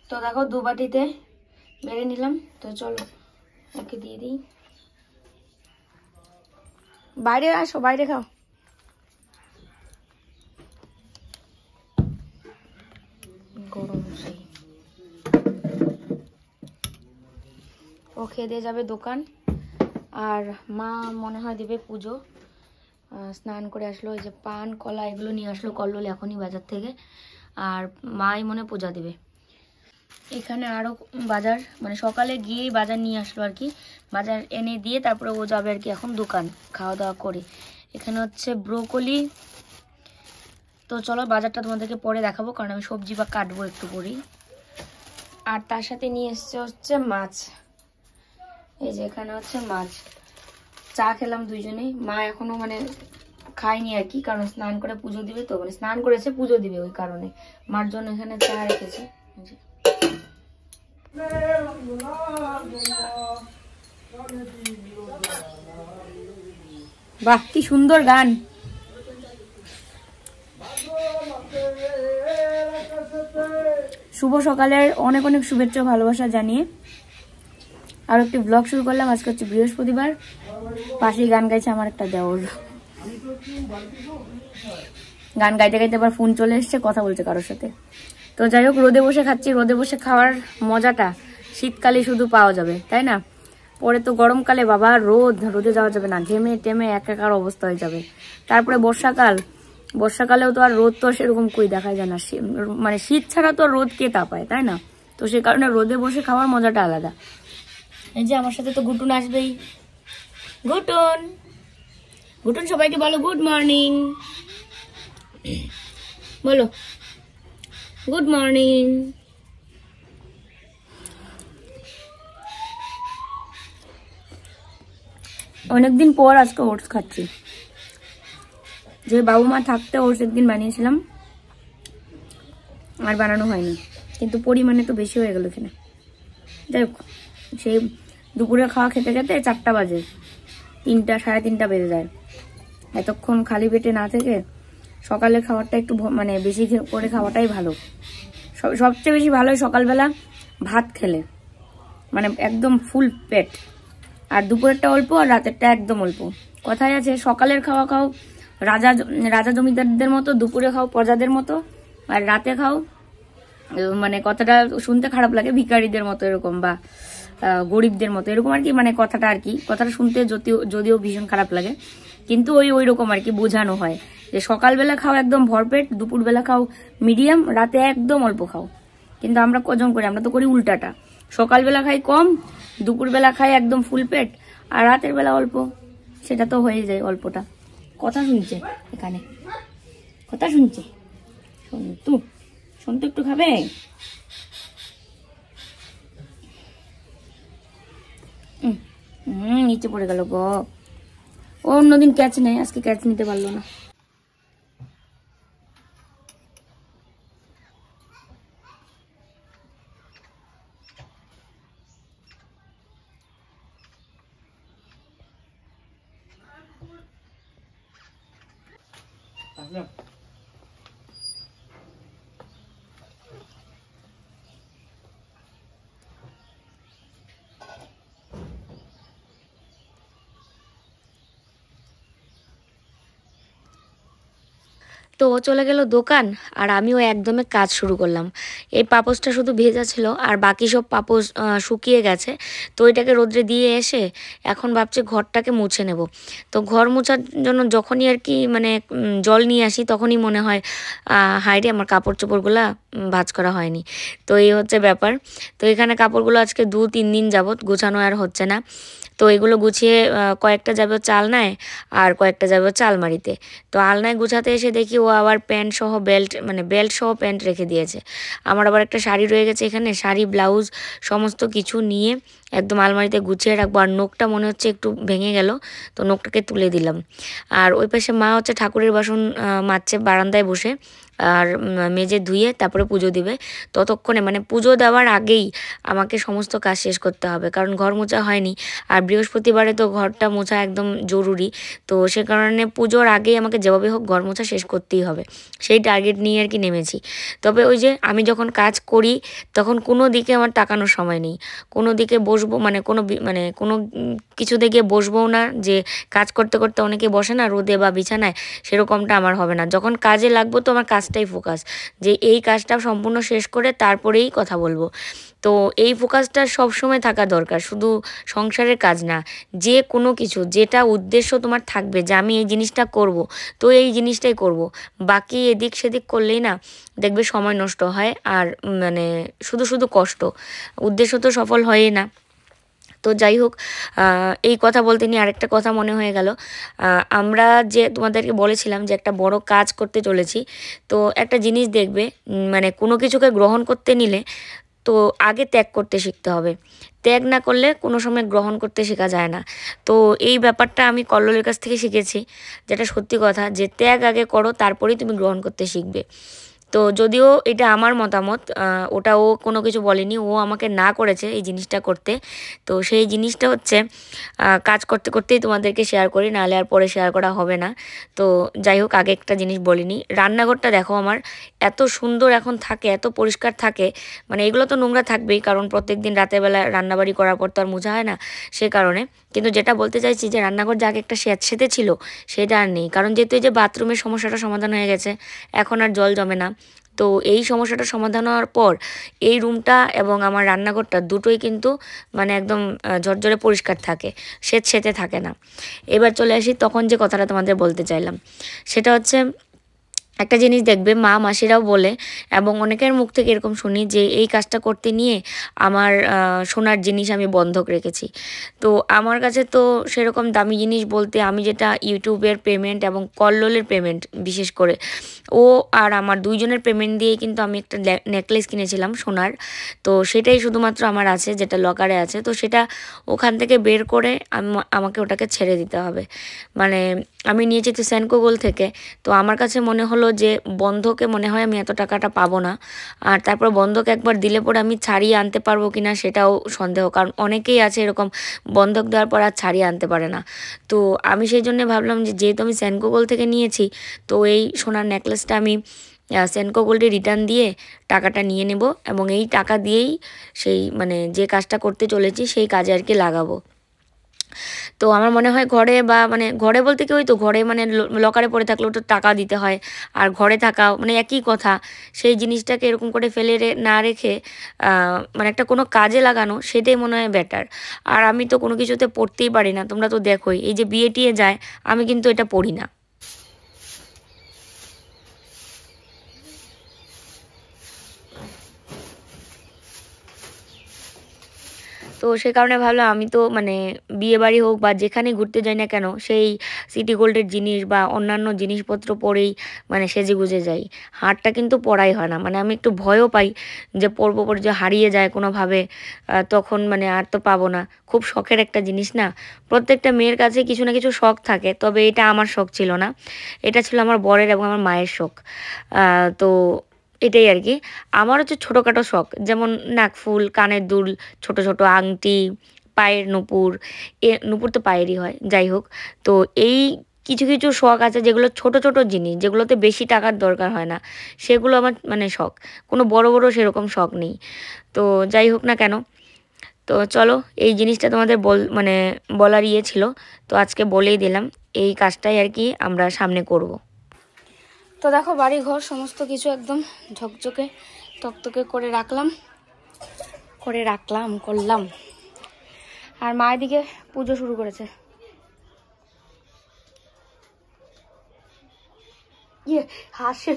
তো দেখো 2 বাটিতে বেড়ে নিলাম। তো চলো ওকে দিয়ে দিই। বাইরে আসো, বাইরে খাও। গরম সেই। ও খেয়ে দিয়ে যাবে দোকান, আর মা মনে হয় দেবে পুজো। স্নান করে আসলো, এই যে পান কলা এগুলো নিয়ে আসলো কল্লোল এখনই বাজার থেকে, আর মাই মনে পূজা দেবে। এখানে আরও বাজার, মানে সকালে গিয়েই বাজার নিয়ে আসলো আর কি, বাজার এনে দিয়ে তারপরে ও যাবে আর কি এখন দোকান খাওয়া দাওয়া করে। এখানে হচ্ছে ব্রোকলি। তো চলো বাজারটা তোমাদেরকে পরে দেখাবো, কারণ আমি সবজি বা কাটবো একটু করেই। আর তার সাথে নিয়ে এসছে হচ্ছে মাছ। এই যে এখানে হচ্ছে মাছ। চা খেলাম দুইজনেই, মা এখনো মানে খায়নি আর কি, কারণ স্নান করে পুজো দিবে, তো মানে স্নান করেছে পুজো দিবে ওই কারণে মার জন্য এখানে চা রেখেছে। বাহ কি সুন্দর গান। শুভ সকালের অনেক অনেক শুভেচ্ছা ভালোবাসা জানিয়ে আর একটি ব্লগ শুরু করলাম। আজকে হচ্ছে বৃহস্পতিবার, পাশেই গান গাইছে আমার একটা দেওর। গান গাইতে গাইতে আবার ফোন চলে এসছে, কথা বলছে কারোর সাথে। তো যাই হোক, রোদে বসে খাচ্ছি। রোদে বসে খাওয়ার মজাটা শীতকালে শুধু পাওয়া যাবে, তাই না? পরে তো গরমকালে বাবা রোদে যাওয়া যাবে না, ঘেমে টেমে একাকার অবস্থা হয়ে যাবে। তারপরে বর্ষাকালেও তো আর রোদ তো সেরকম কই দেখা যায় না, মানে শীত ছাড়া তো রোদ কে তাপায়, তাই না? তো সে কারণে রোদে বসে খাওয়ার মজাটা আলাদা। এই যে আমার সাথে তো গুটুন আসবেই। গুটুন গুটুন সবাইকে বলো গুড মর্নিং, বলো গুড মর্নিং। অনেকদিন পর আজকে ওটস খাচ্ছি। যে বাবু মা থাকতে ওটস একদিন বানিয়েছিলাম, আর বানানো হয়নি, কিন্তু পরিমাণে তো বেশি হয়ে গেল এখানে। যাই হোক, সেই দুপুরে খাওয়া খেতে খেতে 4টা বাজে, 3টা 3:30 বেজে যায়। এতক্ষণ খালি পেটে না থেকে সকালে খাবারটা একটু মানে বেশি করে খাওয়াটাই ভালো। সবচেয়ে বেশি ভালো সকালবেলা ভাত খেলে, মানে একদম ফুল পেট, আর দুপুরেরটা অল্প আর রাতেরটা একদম অল্প। কথায় আছে সকালের খাওয়া খাও রাজা জমিদারদের মতো, দুপুরে খাও প্রজাদের মতো, আর রাতে খাও, মানে কথাটা শুনতে খারাপ লাগে, ভিখারিদের মতো এরকম, বা গরিবদের মতো এরকম আর কি, মানে কথাটা শুনতে যদিও ভীষণ খারাপ লাগে, কিন্তু ওই রকম আর কি বোঝানো হয় যে সকালবেলা খাও একদম ভরপেট, দুপুরবেলা খাও মিডিয়াম, রাতে একদম অল্প খাও। কিন্তু আমরা কজন করি? আমরা তো করি উল্টাটা, সকালবেলা খাই কম, দুপুরবেলা খাই একদম ফুল পেট, আর রাতের বেলা অল্প। সেটা তো হয়ে যায় অল্পটা। কথা শুনছে এখানে, কথা শুনছে, সন্তু একটু খাবে? নিচে পড়ে গেল গো। ও অন্যদিন ক্যাচ নেয়, আজকে ক্যাচ নিতে পারলো না। তো ও চলে গেল দোকান, আর আমিও একদমে কাজ শুরু করলাম। এই পাপোশটা শুধু ভেজা ছিল, আর বাকি সব পাপোশ শুকিয়ে গেছে। তো এটাকে রোদ্রে দিয়ে এসে এখন ভাবছি ঘরটাকে মুছে নেব। তো ঘর মোছার জন্য যখনই আর কি মানে জল নিয়ে আসি, তখনই মনে হয় হায়রে আমার কাপড় চোপড়গুলো ভাঁজ করা হয়নি। তো এই হচ্ছে ব্যাপার। তো এখানে কাপড়গুলো আজকে 2-3 দিন যাবত গোছানো আর হচ্ছে না। তো এগুলো গুছিয়ে কয়েকটা যাবে হচ্ছে আলনায়, আর কয়েকটা যাবে হচ্ছে আলমারিতে। তো আলনায় গুছাতে এসে দেখি ও আবার প্যান্ট সহ বেল্ট সহ প্যান্ট রেখে দিয়েছে। আমার আবার একটা শাড়ি রয়ে গেছে এখানে, শাড়ি ব্লাউজ সমস্ত কিছু নিয়ে একদম আলমারিতে গুছিয়ে রাখবো। আর নখটা মনে হচ্ছে একটু ভেঙে গেল, তো নখটাকে তুলে দিলাম। আর ওই পাশে মা হচ্ছে ঠাকুরের বাসন মাজছে বারান্দায় বসে, আর মেজে ধুয়ে তারপরে পুজো দিবে। ততক্ষণে মানে পুজো দেওয়ার আগেই আমাকে সমস্ত কাজ শেষ করতে হবে, কারণ ঘর মোছা হয়নি। আর বৃহস্পতিবারে তো ঘরটা মোছা একদম জরুরি। তো সে কারণে পুজোর আগেই আমাকে যেভাবে হোক ঘর মোছা শেষ করতেই হবে, সেই টার্গেট নিয়ে আর কি নেমেছি। তবে ওই যে আমি যখন কাজ করি তখন কোনো দিকে আমার তাকানোর সময় নেই, কোনো দিকে বসবো মানে কোনো কিছু দিকে বসবোও না, যে কাজ করতে করতে অনেকে বসে না রোদে বা বিছানায়, সেরকমটা আমার হবে না। যখন কাজে লাগবো তো আমার কাজটাই ফোকাস, যে এই কাজটা সম্পূর্ণ শেষ করে তারপরেই কথা বলবো। তো এই ফোকাসটা সবসময় থাকা দরকার, শুধু সংসারের কাজ না, যে কোনো কিছু যেটা উদ্দেশ্য তোমার থাকবে যে আমি এই জিনিসটা করব, তো এই জিনিসটাই করব। বাকি এদিক সেদিক করলেই না দেখবে সময় নষ্ট হয়, আর মানে শুধু শুধু কষ্ট, উদ্দেশ্য তো সফল হয়ই না। তো যাই হোক, এই কথা বলতে নিয়ে আরেকটা কথা মনে হয়ে গেল। আমরা যে তোমাদেরকে বলেছিলাম যে একটা বড় কাজ করতে চলেছি, তো একটা জিনিস দেখবে, মানে কোনো কিছুকে গ্রহণ করতে নিলে তো আগে ত্যাগ করতে শিখতে হবে। ত্যাগ না করলে কোনো সময় গ্রহণ করতে শেখা যায় না। তো এই ব্যাপারটা আমি কল্লোলের কাছ থেকে শিখেছি, যেটা সত্যি কথা, যে ত্যাগ আগে করো তারপরেই তুমি গ্রহণ করতে শিখবে। তো যদিও এটা আমার মতামত, ওটা ও কোনো কিছু বলেনি, ও আমাকে না করেছে এই জিনিসটা করতে। তো সেই জিনিসটা হচ্ছে কাজ করতে করতেই তোমাদেরকে শেয়ার করি, নাহলে আর পরে শেয়ার করা হবে না। তো যাই হোক, আগে একটা জিনিস বলিনি, রান্নাঘরটা দেখো আমার এত সুন্দর এখন থাকে, এত পরিষ্কার থাকে। মানে এগুলো তো নোংরা থাকবেই, কারণ প্রত্যেক দিন রাতের বেলা রান্নাবাড়ি করার পর তো আর মোছা হয় না, সে কারণে। কিন্তু যেটা বলতে চাইছি যে রান্নাঘর যে আগে একটা স্যাঁতসেঁতে ছিল সেটা আর নেই, কারণ যেহেতু এই যে বাথরুমের সমস্যাটা সমাধান হয়ে গেছে, এখন আর জল জমে না। তো এই সমস্যাটা সমাধান হওয়ার পর এই রুমটা এবং আমার রান্নাঘরটা দুটোই কিন্তু মানে একদম ঝরঝরে পরিষ্কার থাকে, স্যাঁতসেঁতে থাকে না। এবার চলে আসি তখন যে কথাটা তোমাদের বলতে চাইলাম, সেটা হচ্ছে একটা জিনিস দেখবে মা মাসিরাও বলে, এবং অনেকের মুখ থেকে এরকম শুনি যে এই কাজটা করতে নিয়ে আমার সোনার জিনিস আমি বন্ধক রেখেছি। তো আমার কাছে তো সেরকম দামি জিনিস বলতে আমি যেটা ইউটিউবের পেমেন্ট এবং কল্লোলের পেমেন্ট, বিশেষ করে ও আর আমার দুইজনের পেমেন্ট দিয়েই কিন্তু আমি একটা নেকলেস কিনেছিলাম সোনার। তো সেটাই শুধুমাত্র আমার আছে, যেটা লকারে আছে। তো সেটা ওখান থেকে বের করে আমাকে ওটাকে ছেড়ে দিতে হবে। মানে আমি নিয়েছি তো সেনকো গোল্ড থেকে। তো আমার কাছে মনে হলো যে বন্ধকে মনে হয় আমি এত টাকাটা পাবো না, আর তারপর বন্ধক একবার দিলে পরে আমি ছাড়িয়ে আনতে পারবো কি না সেটাও সন্দেহ, কারণ অনেকেই আছে এরকম বন্ধক দেওয়ার পর আর ছাড়িয়ে আনতে পারে না। তো আমি সেই জন্য ভাবলাম যে যেহেতু আমি সেনকো গোল্ড থেকে নিয়েছি, তো এই সোনার নেকলেসটা আমি সেনকো গোল্ডে রিটার্ন দিয়ে টাকাটা নিয়ে নেব, এবং এই টাকা দিয়েই সেই মানে যে কাজটা করতে চলেছি সেই কাজে আর কি লাগাবো। তো আমার মনে হয় ঘরে বা মানে ঘরে বলতে কি, ওই তো ঘরে মানে লকারে পড়ে থাকলেও তো টাকা দিতে হয়, আর ঘরে থাকা মানে একই কথা। সেই জিনিসটাকে এরকম করে ফেলে না রেখে মানে একটা কোনো কাজে লাগানো, সেটাই মনে হয় বেটার। আর আমি তো কোনো কিছুতে পড়তেই পারি না, তোমরা তো দেখোই, এই যে বিয়ে টিয়ে যায় আমি কিন্তু এটা পড়ি না। তো সে কারণে ভাবলাম আমি তো মানে বিয়ে বাড়ি হোক বা যেখানে ঘুরতে যাই না কেন, সেই সিটি গোল্ডের জিনিস বা অন্যান্য জিনিসপত্র পরেই মানে সেজে গুজে যাই। হারটা কিন্তু পরাই হয় না, মানে আমি একটু ভয়ও পাই যে পরবো পরে যে হারিয়ে যায় কোনোভাবে, তখন মানে আর তো পাবো না। খুব শখের একটা জিনিস না, প্রত্যেকটা মেয়ের কাছে কিছু না কিছু শখ থাকে, তবে এটা আমার শখ ছিল না, এটা ছিল আমার বরের এবং আমার মায়ের শখ। তো এটাই আর কি। আমার হচ্ছে ছোটোখাটো শখ, যেমন নাকফুল, কানের দুল, ছোট ছোট আংটি, পায়ের নুপুর। নুপুর তো পায়েরই হয়, যাই হোক। তো এই কিছু কিছু শখ আছে যেগুলো ছোট ছোট জিনিস, যেগুলোতে বেশি টাকার দরকার হয় না, সেগুলো আমার মানে শখ। কোনো বড় বড় সেরকম শখ নেই। তো যাই হোক না কেন, তো চলো, এই জিনিসটা তোমাদের মানে বলার ইয়ে ছিল, তো আজকে বলেই দিলাম। এই কাজটাই আর কি আমরা সামনে করব। তো দেখো বাড়ি ঘর সমস্ত কিছু একদম ঝকঝকে তকতকে করলাম। আর মা এদিকে পুজো শুরু করেছে। ইয়ে হাসে,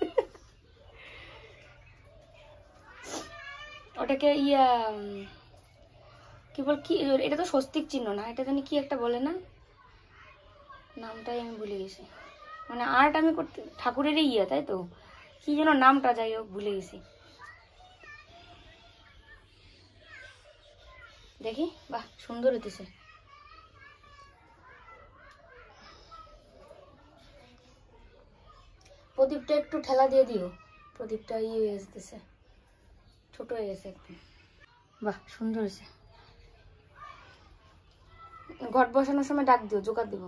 ওটাকে ইয়া কি বল, কি এটা তো স্বস্তিক চিহ্ন না, এটা জানি কি একটা বলে না, নামটাই আমি ভুলে গেছি। মানে আর্ট আমি করতে, ঠাকুরেরই ইয়ে, তাই তো কি যেন নামটা, যাই হোক ভুলে গেছি। দেখি, বাহ সুন্দর হইতেছে। প্রদীপটা একটু ঠেলা দিয়ে দিও, প্রদীপটা হয়ে যেতেছে, ছোট হয়ে গেছে একটু। বাহ সুন্দর হয়েছে। ঘট বসানোর সময় ডাক দিও, জোগাড় দিব।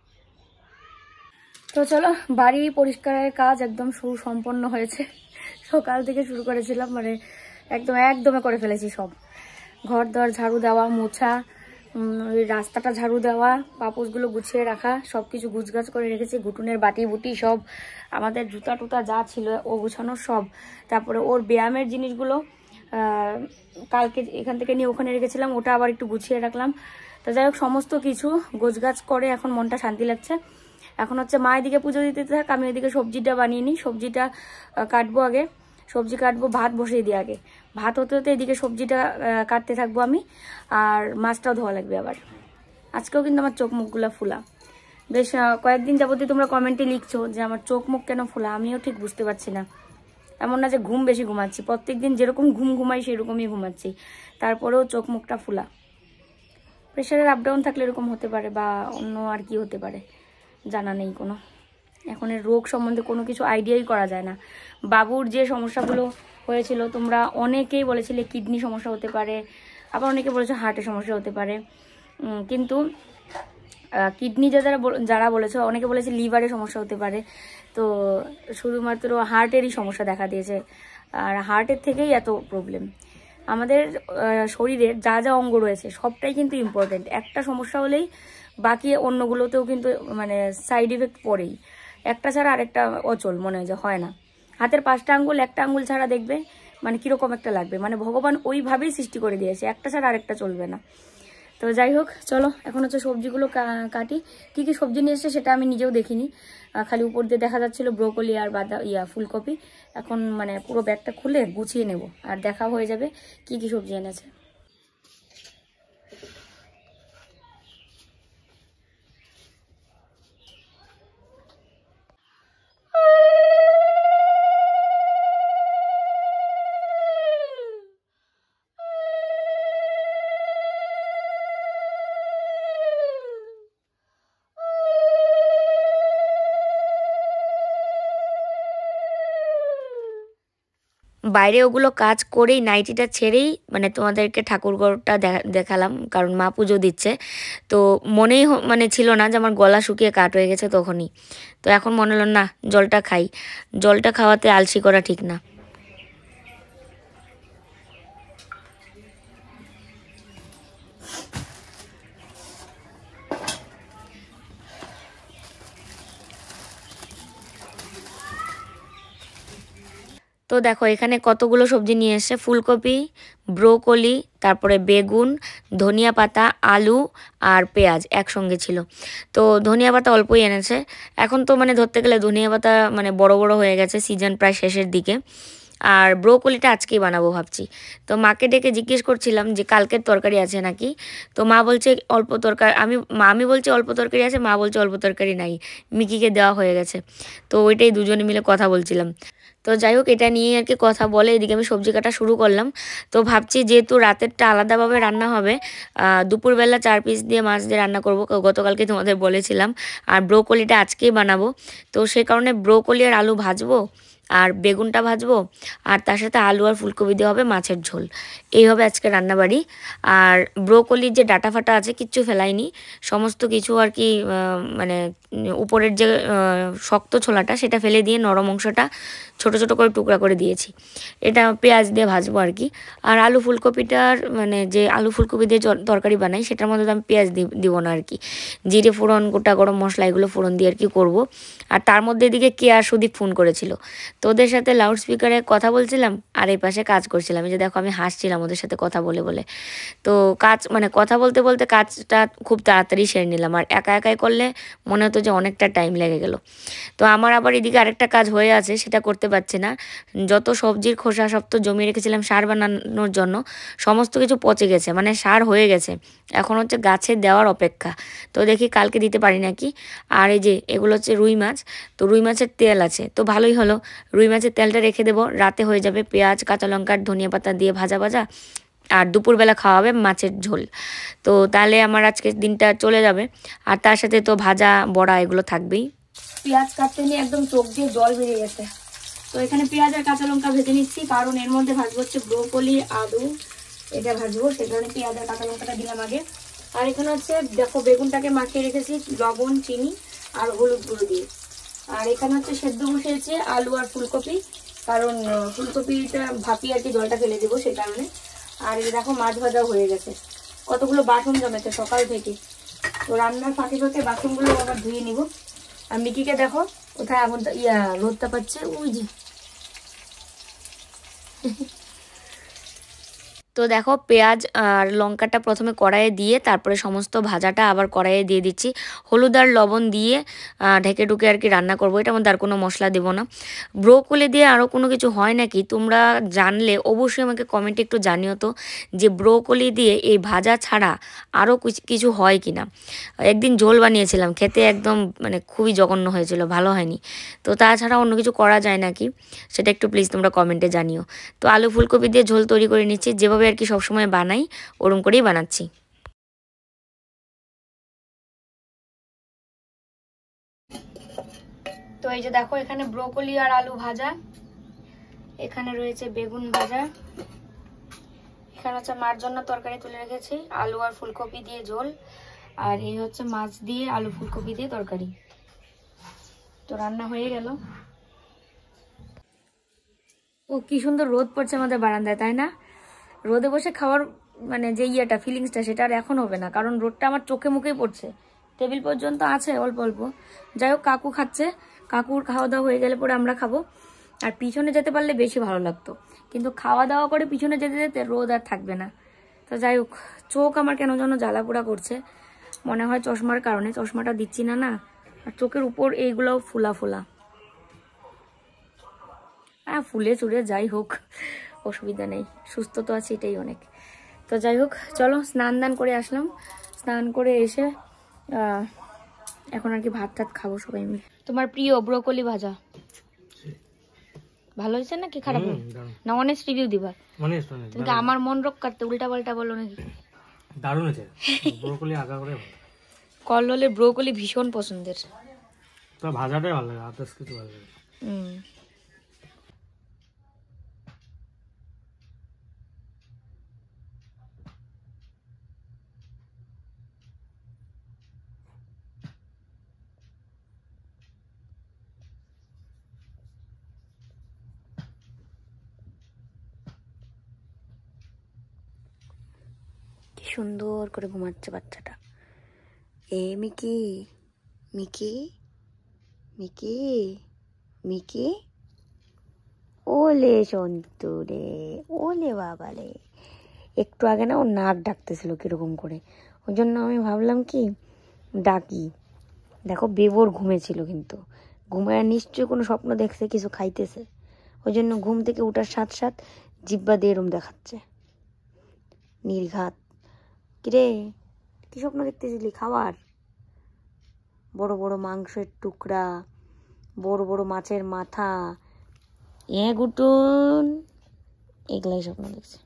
তো চলো, বাড়ি পরিষ্কারের কাজ একদম সুসম্পন্ন হয়েছে। সকাল থেকে শুরু করেছিলাম, মানে একদমে করে ফেলেছি সব। ঘর দর ঝাড়ু দেওয়া, মোছা, রাস্তাটা ঝাড়ু দেওয়া, পাপোশগুলো গুছিয়ে রাখা, সব কিছু গুছগাছ করে রেখেছি। ঘুটুনের বাটি বুটি সব, আমাদের জুতা টুতা যা ছিল ও গুছানো সব। তারপরে ওর ব্যায়ামের জিনিসগুলো কালকে এখান থেকে নিয়ে ওখানে রেখেছিলাম, ওটা আবার একটু গুছিয়ে রাখলাম। তো যাই হোক, সমস্ত কিছু গোছগাছ করে এখন মনটা শান্তি লাগছে। এখন হচ্ছে মা এদিকে পুজো দিতে থাক, আমি এদিকে সবজিটা বানিয়ে নিই। সবজিটা কাটবো আগে, সবজি কাটবো, ভাত বসিয়ে দিই আগে। ভাত হতে হতে এদিকে সবজিটা কাটতে থাকবো আমি, আর মাছটাও ধোয়া লাগবে আবার। আজকেও কিন্তু আমার চোখ মুখগুলো ফোলা। বেশ কয়েকদিন যাবতীয় তোমরা কমেন্টে লিখছো যে আমার চোখ মুখ কেন ফোলা, আমিও ঠিক বুঝতে পারছি না। এমন না যে ঘুম বেশি ঘুমাচ্ছি, প্রত্যেকদিন যেরকম ঘুমাই সেরকমই ঘুমাচ্ছি, তারপরেও চোখ মুখটা ফোলা। প্রেশারের আপ ডাউন থাকলে এরকম হতে পারে, বা অন্য আর কি হতে পারে জানা নেই কোনো। এখন এর রোগ সম্বন্ধে কোনো কিছু আইডিয়াই করা যায় না। বাবুর যে সমস্যাগুলো হয়েছিল, তোমরা অনেকেই বলেছিলে কিডনি সমস্যা হতে পারে, আবার অনেকে বলেছে হার্টের সমস্যা হতে পারে। কিন্তু কিডনি যারা বলেছে, অনেকে বলেছে লিভারের সমস্যা হতে পারে। তো শুধুমাত্র হার্টেরই সমস্যা দেখা দিয়েছে, আর হার্টের থেকেই এত প্রবলেম। আমাদের শরীরের যা যা অঙ্গ রয়েছে সবটাই কিন্তু ইম্পর্টেন্ট। একটা সমস্যা হলেই বাকি অন্যগুলোতেও কিন্তু মানে সাইড ইফেক্ট পড়েই। একটা ছাড়া আরেকটা অচল মনে হয় যে হয় না। হাতের 5টা আঙ্গুল, একটা আঙ্গুল ছাড়া দেখবে মানে কিরকম একটা লাগবে, মানে ভগবান ওইভাবেই সৃষ্টি করে দিয়েছে, একটা ছাড়া আরেকটা চলবে না। তো যাই হোক, চলো এখন হচ্ছে সবজিগুলো কাটি। কি কি সবজি নিয়ে এসছে সেটা আমি নিজেও দেখিনি, খালি উপর দিয়ে দেখা যাচ্ছিল ব্রোকলি আর ফুলকপি। এখন মানে পুরো ব্যাগটা খুলে গুছিয়ে নেব, আর দেখা হয়ে যাবে কি কি সবজি এনেছে। বাইরে ওগুলো কাজ করেই নাইটিটা ছেড়েই মানে তোমাদেরকে ঠাকুরঘরটা দেখালাম, কারণ মা পুজো দিচ্ছে। তো মনেই মানে ছিল না যে আমার গলা শুকিয়ে কাট হয়ে গেছে তখনই। তো এখন মনে হলো না, জলটা খাই, জলটা খাওয়াতে আলসি করা ঠিক না। তো দেখো এখানে কতগুলো সবজি নিয়ে এসছে, ফুলকপি, ব্রোকলি, তারপরে বেগুন, ধনিয়া পাতা, আলু আর পেঁয়াজ একসঙ্গে ছিল। তো ধনিয়া পাতা অল্পই এনেছে। এখন তো মানে ধরতে গেলে ধনিয়া পাতা মানে বড় বড় হয়ে গেছে, সিজন প্রায় শেষের দিকে। আর ব্রোকলিটা আজকেই বানাবো ভাবছি। তো মাকে ডেকে জিজ্ঞেস করছিলাম যে কালকের তরকারি আছে নাকি। তো মা বলছে অল্প তরকারি, আমি বলছি অল্প তরকারি আছে, মা বলছে অল্প তরকারি নাই, মিকিকে দেওয়া হয়ে গেছে। তো ওইটাই দুজনে মিলে কথা বলছিলাম। তো যাই হোক, এটা নিয়ে আর কি কথা বলে এদিকে আমি সবজি কাটা শুরু করলাম। তো ভাবছি যেহেতু রাতেরটা আলাদাভাবে রান্না হবে, দুপুরবেলা 4 পিস দিয়ে মাছ দিয়ে রান্না করব, গতকালকে তোমাদের বলেছিলাম। আর ব্রোকলিটা আজকেই বানাবো। তো সে কারণে ব্রোকলি আর আলু ভাজবো, আর বেগুনটা ভাজবো, আর তার সাথে আলু আর ফুলকপি দিয়ে হবে মাছের ঝোল। এই হবে আজকে রান্নাবাড়ি। আর ব্রোকলির যে ডাটা ফাটা আছে কিচ্ছু ফেলাইনি, সমস্ত কিছু আর কি মানে উপরের যে শক্ত ছোলাটা সেটা ফেলে দিয়ে নরম অংশটা ছোট ছোট করে টুকরা করে দিয়েছি। এটা পেঁয়াজ দিয়ে ভাজবো আর কি। আর আলু ফুলকপিটার মানে যে আলু ফুলকপি দিয়ে তরকারি বানাই সেটার মধ্যে আমি পেঁয়াজ দিব না আর কি। জিরে ফোড়ন, গোটা গরম মশলা এগুলো ফোড়ন দিয়ে আর কি করবো। আর তার মধ্যে এদিকে কে আর সুদীপ ফোন করেছিল, তো ওদের সাথে লাউড স্পিকারে কথা বলছিলাম আর এই পাশে কাজ করছিলাম। এই যে দেখো আমি হাসছিলাম ওদের সাথে কথা বলে বলে। তো কাজ মানে কথা বলতে বলতে কাজটা খুব তাড়াতাড়ি সেরে নিলাম। আর একা একাই করলে মনে হতো যে অনেকটা টাইম লেগে গেল। তো আমার আবার এদিকে আরেকটা কাজ হয়ে আছে, সেটা করতে পারছি না। যত সবজির খোসা সব তো জমিয়ে রেখেছিলাম সার বানানোর জন্য, সমস্ত কিছু পচে গেছে, মানে সার হয়ে গেছে। এখন হচ্ছে গাছে দেওয়ার অপেক্ষা। তো দেখি কালকে দিতে পারি নাকি। আর এই যে এগুলো হচ্ছে রুই মাছ, তো রুই মাছের তেল আছে, তো ভালোই হলো। রুই মাছের তেলটা রেখে দেবো, রাতে হয়ে যাবে পেঁয়াজ কাঁচা লঙ্কার ধনিয়া পাতা দিয়ে ভাজা ভাজা, আর দুপুরবেলা খাওয়া হবে মাছের ঝোল। তো তাহলে আমার আজকের দিনটা চলে যাবে। আর তার সাথে তো ভাজা বড়া এগুলো থাকবেই। পেঁয়াজ কাটতে নিয়ে একদম চোখ দিয়ে জল বেরিয়ে গেছে। তো এখানে পেঁয়াজ আর কাঁচা লঙ্কা ভেজে নিচ্ছি, কারণ এর মধ্যে ভাজবো হচ্ছে ব্রোকলি, আলু, এটা ভাজবো, সেই কারণে পেঁয়াজ আর কাঁচা লঙ্কাটা দিলাম আগে। আর এখানে হচ্ছে দেখো বেগুনটাকে মাখিয়ে রেখেছি লবণ, চিনি আর হলুদ গুঁড়ো দিয়ে। আর এখানে হচ্ছে সেদ্ধ বসিয়েছে আলু আর ফুলকপি, কারণ ফুলকপিটা ভাপিয়ে আর কি জলটা ফেলে দেবো সেই কারণে। আর এই দেখো মাছ ভাজা হয়ে গেছে, কতগুলো বাসন জমেছে সকাল থেকে। তো রান্নার ফাঁকে ফাঁকে বাসনগুলো আবার ধুয়ে নিব। আর মিকিকে দেখো কোথায় এখন রোদটা পাচ্ছে, ওই যে। তো দেখো পেঁয়াজ আর লঙ্কাটা প্রথমে কড়াইয়ে দিয়ে তারপরে সমস্ত ভাজাটা আবার কড়াইয়ে দিয়ে দিচ্ছি, হলুদ আর লবণ দিয়ে ঢেকে ঢুকে আর কি রান্না করবো। এটার মধ্যে আর কোনো মশলা দেবো না। ব্রোকলি দিয়ে আরও কোনো কিছু হয় নাকি তোমরা জানলে অবশ্যই আমাকে কমেন্টে একটু জানিও তো, যে ব্রোকলি দিয়ে এই ভাজা ছাড়া আরও কিছু হয় কি না। একদিন ঝোল বানিয়েছিলাম, খেতে একদম মানে খুবই জঘন্য হয়েছিল, ভালো হয়নি। তো তাছাড়া অন্য কিছু করা যায় নাকি সেটা একটু প্লিজ তোমরা কমেন্টে জানিও। তো আলু ফুলকপি দিয়ে ঝোল তৈরি করে নিচ্ছি, যেভাবে আর কি সবসময় বানাই ওরকম করেই বানাচ্ছি। তো এই যে দেখো এখানে ব্রোকলি আর আলু ভাজা, এখানে রয়েছে বেগুন ভাজা, এখানে হচ্ছে মার জন্য তরকারি তুলে রেখেছি আলু আর ফুলকপি দিয়ে ঝোল, আর এই হচ্ছে মাছ দিয়ে আলু ফুলকপি দিয়ে তরকারি। তো রান্না হয়ে গেল। ও কি সুন্দর রোদ পড়ছে আমাদের বারান্দায়, তাই না? রোদে বসে খাওয়ার মানে যে ফিলিংসটা সেটা আর এখন হবে না, কারণ রোদটা আমার চোখে মুখেই পড়ছে। টেবিল পর্যন্ত আছে অল্প অল্প। যাই হোক কাকু খাচ্ছে, কাকুর খাওয়া দাওয়া হয়ে গেলে পরে আমরা খাবো। আর পিছনে যেতে পারলে বেশি ভালো লাগতো, কিন্তু খাওয়া দাওয়া করে পিছনে যেতে যেতে রোদ আর থাকবে না। তো যাই হোক চোখ আমার কেন যেন জ্বালাপোড়া করছে, মনে হয় চশমার কারণে। চশমাটা দিচ্ছি না না, আর চোখের উপর এইগুলোও ফুলা ফুলা। হ্যাঁ ফুলে চুলে যাই হোক অসুবিধা নেই, সুস্থ তো আছে এটাই অনেক। তো যাই হোক চলো স্নান দান করে আসলাম, স্নান করে এসে এখন আর কি ভাত টাত খাবো সবাই মিলে। তোমার প্রিয় ব্রোকলি ভাজা ভালো হয়েছে নাকি খারাপ না? অনেস্ট রিভিউ দিবা। তুমি আমার মন রোগ কাটতে উল্টা পাল্টা বলো নাকি? দারুণ হয়েছে ব্রোকলি, আগা করে কল্লোলের ব্রোকলি ভীষণ পছন্দের। তো ভাজাটাই ভালো লাগে, আদার্স কিছু ভালো লাগে। সুন্দর করে ঘুমাচ্ছে বাচ্চাটা। এ মিকি মিকি মিকি মিকি, ওলে সন্তুরে, ওলে বাবালে। একটু আগে না ও নাক ডাকতেছিল কিরকম করে, ওই জন্য আমি ভাবলাম কি ডাকি। দেখো বেবর ঘুমেছিল, কিন্তু ঘুমায় নিশ্চয়ই কোনো স্বপ্ন দেখছে, কিছু খাইতেছে, ওই জন্য ঘুম থেকে উঠার সাথে সাথে জিব্বা দিয়ে এরম দেখাচ্ছে নির্ঘাত। কিরে কি স্বপ্ন দেখতেছিলি? খাবার, বড় বড় মাংসের টুকরা, বড় বড় মাছের মাথা, গুটুন, এগুলাই স্বপ্ন দেখছে।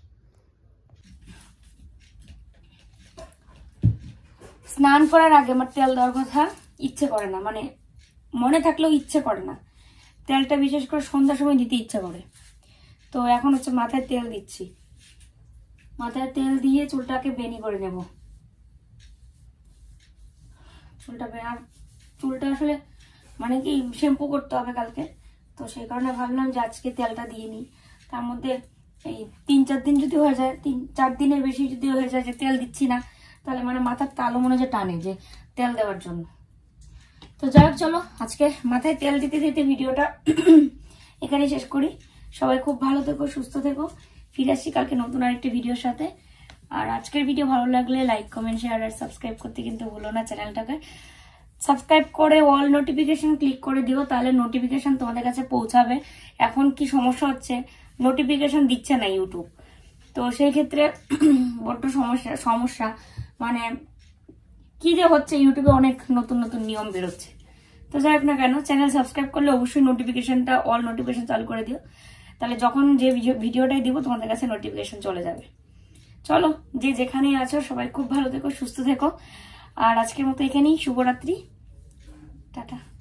স্নান করার আগে আমার তেল দেওয়ার কথা ইচ্ছে করে না, মানে মনে থাকলেও ইচ্ছে করে না। তেলটা বিশেষ করে সন্ধ্যার সময় দিতে ইচ্ছে করে। তো এখন হচ্ছে মাথায় তেল দিচ্ছি, মাথায় তেল দিয়ে চুলটাকে বেনি করে নেব। চুলটা আসলে মানে কি শ্যাম্পু করতে হবে কালকে, তো সেই কারণে ভাবলাম যে আজকে তেলটা দিয়ে নিই। তার মধ্যে এই 3-4 দিন যদি হয়ে যায়, 3-4 দিনের বেশি যদি হয়ে যায় যে তেল দিচ্ছি না, তাহলে মানে মাথার তালু মনে যে টানে যে তেল দেওয়ার জন্য। তো যাই হোক চলো আজকে মাথায় তেল দিতে দিতে ভিডিওটা এখানে শেষ করি। সবাই খুব ভালো থেকো, সুস্থ থেকো। ফিরে আসছি কালকে নতুন আরেকটি ভিডিওর সাথে। আর আজকের ভিডিও ভালো লাগলে লাইক, কমেন্ট, শেয়ার আর সাবস্ক্রাইব করতে কিন্তু ভুলো না। চ্যানেলটাকে সাবস্ক্রাইব করে অল নোটিফিকেশন ক্লিক করে দিও, তাহলে নোটিফিকেশন তোমাদের কাছে পৌঁছাবে। এখন কি সমস্যা হচ্ছে, নোটিফিকেশন দিচ্ছে না ইউটিউব, তো সেই ক্ষেত্রে বড্ড সমস্যা মানে কি যে হচ্ছে, ইউটিউবে অনেক নতুন নতুন নিয়ম বেরোচ্ছে। তো যাই হোক না কেন, চ্যানেল সাবস্ক্রাইব করলে অবশ্যই নোটিফিকেশনটা অল নোটিফিকেশন চালু করে দিও, তাহলে যখন যে ভিডিওটাই দিব তোমাদের কাছে নোটিফিকেশন চলে যাবে। চলো যে যেখানেই আছো সবাই খুব ভালো থেকো, সুস্থ থেকো। আর আজকের মতো এখানেই, শুভরাত্রি, টাটা।